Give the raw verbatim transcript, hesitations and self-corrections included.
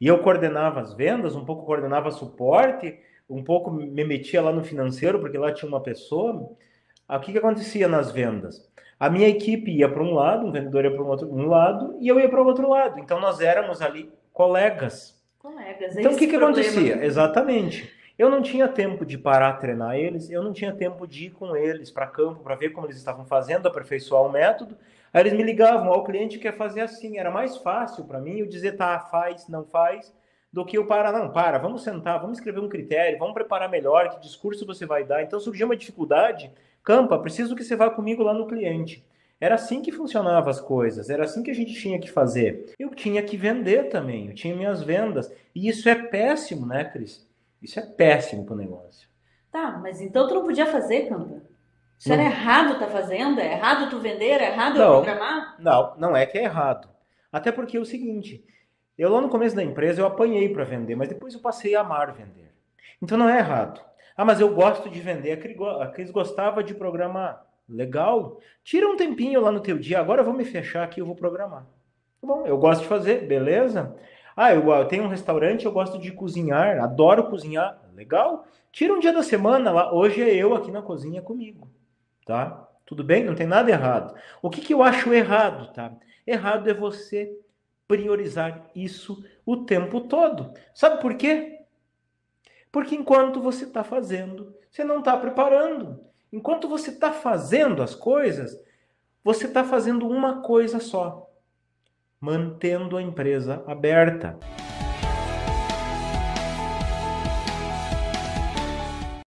E eu coordenava as vendas, um pouco coordenava suporte, um pouco me metia lá no financeiro, porque lá tinha uma pessoa. O que, que acontecia nas vendas? A minha equipe ia para um lado, um vendedor ia para um outro um lado, e eu ia para o outro lado. Então nós éramos ali colegas. Colegas, é Então o que, esse o que problema. acontecia? Exatamente. Eu não tinha tempo de parar a treinar eles, eu não tinha tempo de ir com eles para campo para ver como eles estavam fazendo, aperfeiçoar o método. Aí eles me ligavam, ó, o cliente quer fazer assim. Era mais fácil para mim eu dizer, tá, faz, não faz, do que eu parar, não, para, vamos sentar, vamos escrever um critério, vamos preparar melhor, que discurso você vai dar. Então surgiu uma dificuldade, Campa, preciso que você vá comigo lá no cliente. Era assim que funcionavam as coisas, era assim que a gente tinha que fazer. Eu tinha que vender também, eu tinha minhas vendas. E isso é péssimo, né, Cris? Isso é péssimo pro negócio. Tá, mas então tu não podia fazer, Campa. Isso era Não, errado tá fazendo? É errado tu vender? É errado eu não, programar? não, não é que é errado. Até porque é o seguinte, eu lá no começo da empresa eu apanhei para vender, mas depois eu passei a amar vender. Então não é errado. Ah, mas eu gosto de vender. A Cris gostava de programar. Legal. Tira um tempinho lá no teu dia. Agora eu vou me fechar aqui, eu vou programar. Tá bom, eu gosto de fazer, beleza? Ah, eu, eu tenho um restaurante, eu gosto de cozinhar, adoro cozinhar. Legal. Tira um dia da semana lá. Hoje é eu aqui na cozinha comigo, tá? Tudo bem? Não tem nada errado. O que, que eu acho errado, tá? Errado é você priorizar isso o tempo todo. Sabe por quê? Porque enquanto você está fazendo, você não está preparando. Enquanto você está fazendo as coisas, você está fazendo uma coisa só: mantendo a empresa aberta.